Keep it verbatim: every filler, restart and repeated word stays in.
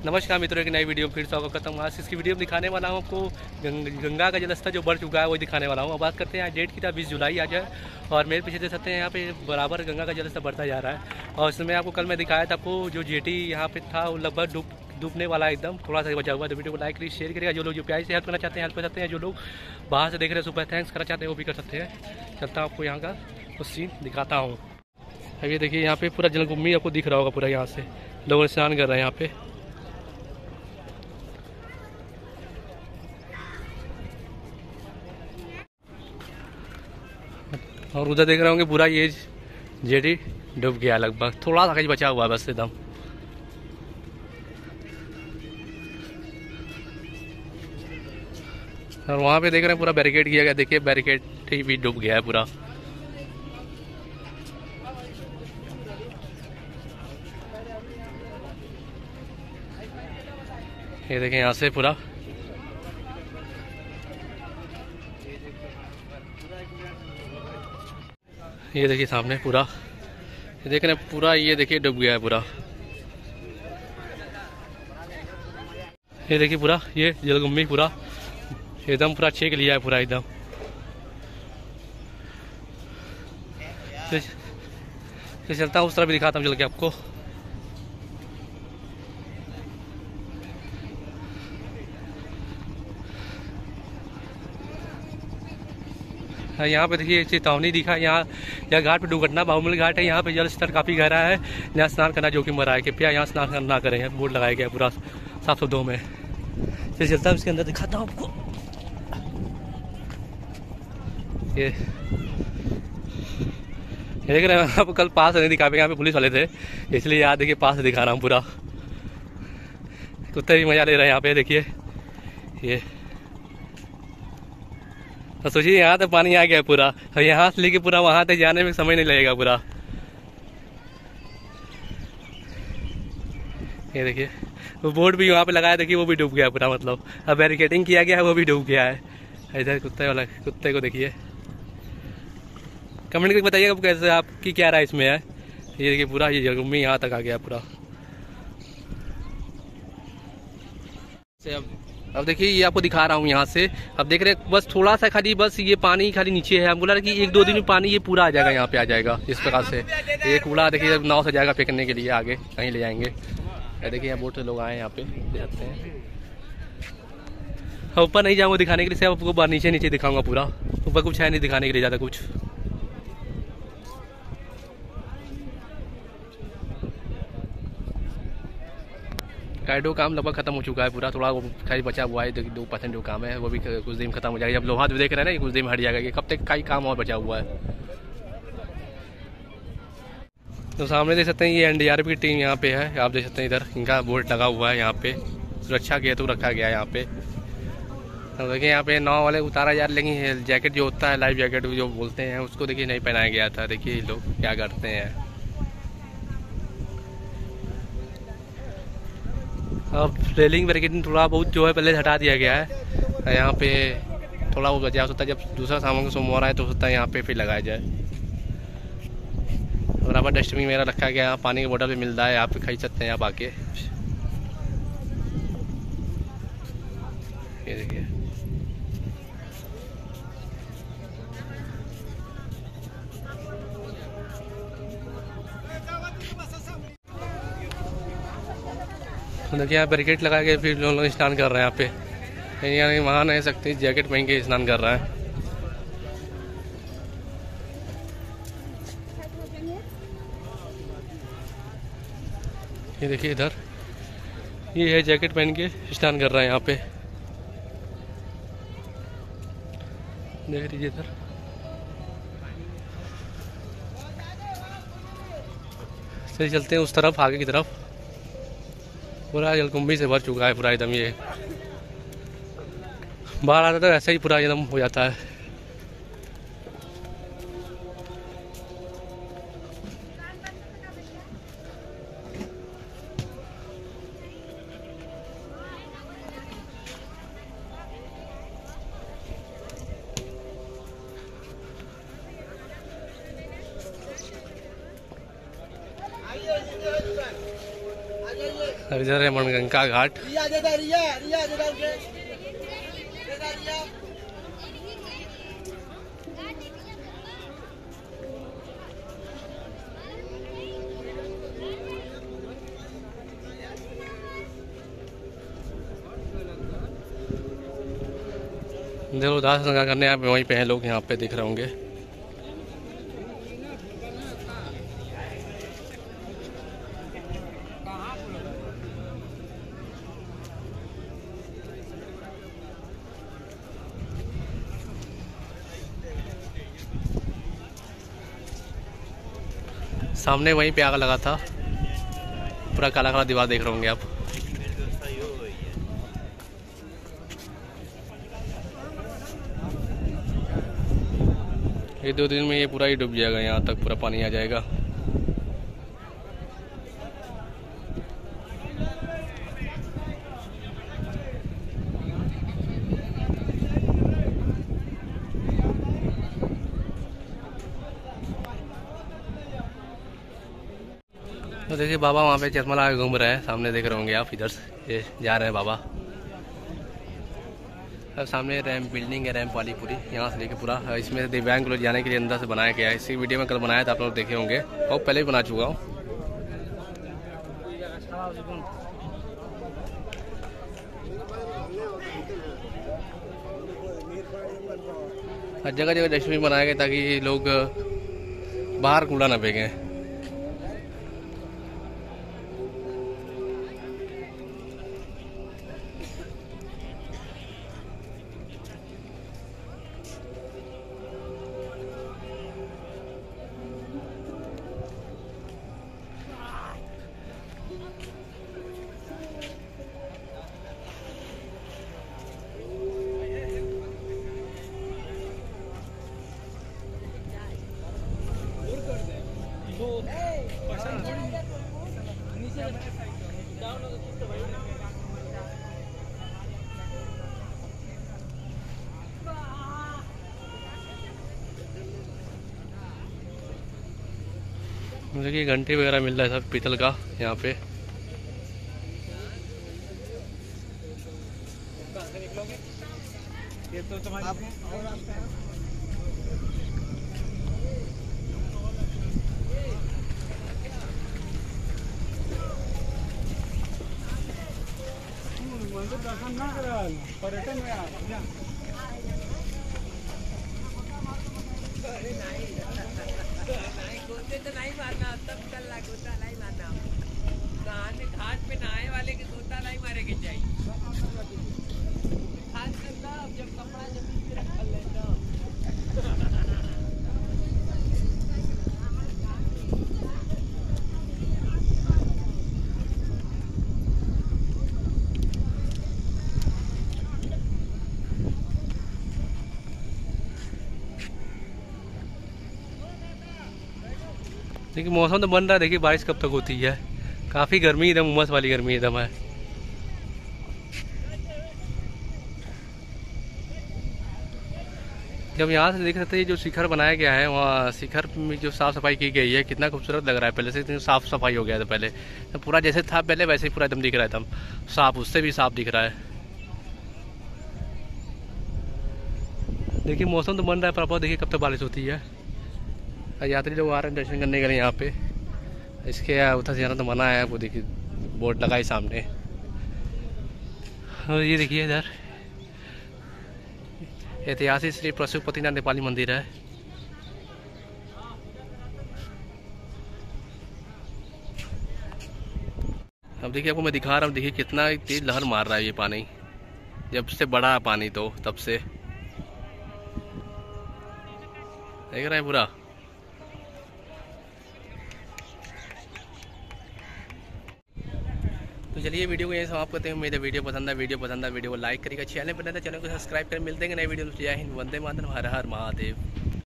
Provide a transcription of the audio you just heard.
नमस्कार मित्रों, एक नई वीडियो फिर स्वागत करता हूँ। आज इसकी वीडियो में दिखाने वाला हूँ आपको गंग, गंगा का जलस्तर जो बढ़ चुका है वही दिखाने वाला हूँ। अब बात करते हैं डेट की, था बीस जुलाई आज है और मेरे पीछे देख सकते हैं यहाँ पे बराबर गंगा का जलस्तर बढ़ता जा रहा है। और इसमें आपको कल मैं दिखाया था आपको जो जेटी यहाँ पे था वो लगभग डूब डूबने वाला है, एकदम थोड़ा सा बचा हुआ है। तो वीडियो को लाइक करिए, शेयर करिएगा। जो लोग जो प्यार से हेल्प करना चाहते हैं हेल्प कर सकते हैं, जो लोग बाहर से देख रहे हैं सुपर थैंक्स करना चाहते हैं वो भी कर सकते हैं। चलता हूँ आपको यहाँ का कुछ सीन दिखाता हूँ। अब ये देखिए यहाँ पे पूरा जलकुंभी आपको दिख रहा होगा, पूरा यहाँ से लोग स्नान कर रहे हैं यहाँ पे। और उधर देख रहे होंगे पूरा ये जेटी डूब गया, लगभग थोड़ा सा कहीं बचा हुआ है बस एकदम। और वहाँ पे देख रहे हैं पूरा बैरिकेड किया गया, देखिए बैरिकेड भी डूब गया है पूरा। ये देखें यहाँ से पूरा ये देखिए सामने पूरा ये देख रहे हैं पूरा, ये देखिए डूब गया है पूरा। ये देखिए पूरा ये जलकुंभी पूरा एकदम पूरा छेक लिया है पूरा एकदम। तो चलता हूँ उस तरह भी दिखाता हूँ चल के आपको। यहाँ पे देखिए चेतावनी दिखा, यहाँ यह घाट पे दुर्घटना बाहुबली घाट है। यहाँ पे जल स्तर काफ़ी गहरा है, यहाँ स्नान करना जोखिम भरा है, कृपया यहाँ स्नान ना करें। बोर्ड लगाया गया पूरा साफ शब्दों में। फिर चलता हूँ इसके अंदर दिखाता हूँ आपको। ये देख रहे हैं आप, कल पास नहीं दिखा पाएंगे, यहाँ पे पुलिस वाले थे इसलिए यहाँ देखिए पास दिखा रहा हूँ पूरा। कुत्ते भी मजा ले रहे हैं यहाँ पे, देखिए ये तो सोचिए यहाँ तक पानी आ गया पूरा, और यहाँ से लेके पूरा वहाँ तक जाने में समय नहीं लगेगा पूरा। ये देखिए वो बोर्ड भी वहाँ पे लगाया, देखिए वो भी डूब गया पूरा, मतलब अब बैरिकेडिंग किया गया है वो भी डूब गया है। इधर कुत्ते वाला कुत्ते को देखिए, कमेंट करके बताइएगा कैसे आपकी क्या राय इसमें है। ये देखिए पूरा ये जलकुंभी यहाँ तक आ गया पूरा। अब अब देखिए ये आपको दिखा रहा हूँ यहाँ से। अब देख रहे हैं बस थोड़ा सा खाली, बस ये पानी खाली नीचे है। हमको लगा कि एक दो दिन में पानी ये पूरा आ जाएगा, यहाँ पे आ जाएगा इस प्रकार से। ये कूड़ा देखिए नाव से जाएगा फेंकने के लिए, आगे कहीं ले जाएंगे। देखिए यहाँ बहुत से लोग आए यहाँ पे देखते हैं। ऊपर नहीं जाऊँगा दिखाने के लिए, सिर्फ आपको नीचे नीचे दिखाऊंगा पूरा। ऊपर कुछ है नहीं दिखाने के लिए ज़्यादा कुछ। गाइडो काम लगभग खत्म हो चुका है पूरा, थोड़ा वो खाली बचा हुआ है दो परसेंट जो काम है वो भी कुछ दिन में खत्म हो जाएगा। जब लोहा देख रहे हैं ना कुछ दिन में हट जाएगा, ये कब तक का ही काम और बचा हुआ है। तो सामने देख सकते हैं ये एन डी आर एफ की टीम यहाँ पे है, आप देख सकते हैं इधर इनका बोर्ड लगा हुआ है यहाँ पे, सुरक्षा के हेतु रखा गया है यहाँ पे। तो देखिए यहाँ पे नाव वाले उतारा जा रहा, लेकिन जैकेट जो होता है लाइफ जैकेट जो बोलते हैं उसको देखिए नहीं पहनाया गया था। देखिए लोग क्या करते हैं। अब रेलिंग बैरिकेडिंग थोड़ा बहुत जो है पहले हटा दिया गया है। यहाँ पे थोड़ा वो बचा होता है, जब दूसरा सामान सोमवार आए तो होता है यहाँ पे फिर लगाया जाए। बराबर डस्टबिन मेरा रखा गया, यहाँ पानी की बोतल भी मिलता है, आप पे खरीद सकते हैं आप आके। ये देखिए देखिए यहाँ बैरिकेड लगा के फिर लोग स्नान कर रहे हैं यहाँ पे। यानी वहाँ नहीं सकते, जैकेट पहन के स्नान कर रहे हैं। ये देखिए इधर ये है जैकेट पहन के स्नान कर रहे हैं यहाँ पे, देख लीजिए इधर। चलिए चलते हैं उस तरफ, आगे की तरफ। पूरा जलकुंभी से भर चुका है पूरा एकदम, ये बाहर आता तो ऐसा ही पूरा एकदम हो जाता है। आइए इधर है मनगंगा घाट। इधर उदास गंगा करने आप वहीं पे हैं लोग, यहाँ पे दिख रहे होंगे। सामने वहीं पे आग लगा था, पूरा काला काला दीवार देख रहे होंगे आप। ये दो दिन में ये पूरा ही डूब जाएगा, यहाँ तक पूरा पानी आ जाएगा। तो देखिए बाबा वहाँ पे चश्मा लगा के घूम रहे हैं, सामने देख रहे होंगे आप। इधर से ये जा रहे हैं बाबा। अब सामने रैम्प बिल्डिंग है, रैम्प वाली पूरी, यहाँ से लेके पूरा। इसमें से दिव्यांग लोग जाने के लिए अंदर से बनाया गया है। इसी वीडियो में कल बनाया था, आप लोग देखे होंगे, और पहले भी बना चुका हूँ। हर जगह जगह डस्टबिन बनाया गया ताकि लोग बाहर कूड़ा ना फेंकें। देखिए घंटी वगैरह मिल रहा है सब पीतल का यहाँ पे। ये तो तुम्हारी दर्शन ना करा पर्यटन में आप तो नहीं मारना, तब कल गोता नहीं मारना। कहानी घाट पे नहाए वाले के गोता नहीं मारे के चाहिए। खास करना जब कपड़ा जमीन पे रख लेना। देखिए मौसम तो बन रहा है, देखिए बारिश कब तक होती है। काफ़ी गर्मी, एकदम उमस वाली गर्मी एकदम है। जब यहाँ से देख सकते हैं जो शिखर बनाया गया है, वहाँ शिखर में जो साफ़ सफाई की गई है, कितना खूबसूरत लग रहा है। पहले से इतनी साफ़ सफाई हो गया था, पहले तो पूरा जैसे था पहले वैसे ही पूरा एकदम दिख रहा है, एकदम साफ, उससे भी साफ दिख रहा है। देखिए मौसम तो बन रहा है, पर देखिए कब तक बारिश होती है। यात्री लोग आ रहे हैं दर्शन करने के लिए यहाँ पे। इसके उधर से जाना तो मना है, वो देखिए बोर्ड लगा है सामने। और ये देखिए इधर ऐतिहासिक श्री पशुपतिनाथ नेपाली मंदिर है। अब देखिए आपको मैं दिखा रहा हूँ, देखिए कितना तेज लहर मार रहा है ये पानी। जब से बड़ा है पानी तो तब से देख रहे हैं पूरा। तो चलिए वीडियो को यही समाप्त करते हैं। मेरे वीडियो पसंद है, वीडियो पसंद है वीडियो को लाइक करिएगा, चैनल पर नए चैनल को सब्सक्राइब कर। मिलते हैं नए वीडियो में। जय हिंद, वंदे मातरम, हर हर महादेव।